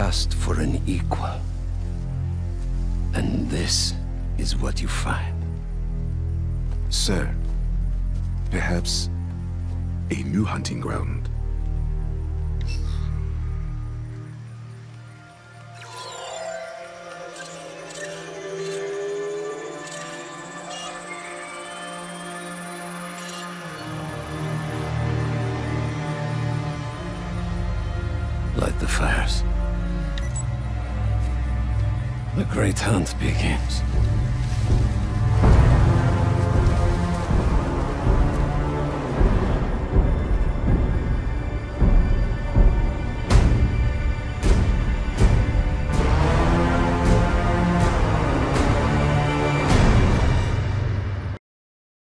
asked for an equal. And this is what you find. Sir, perhaps a new hunting ground. Light the fires. The great hunt begins.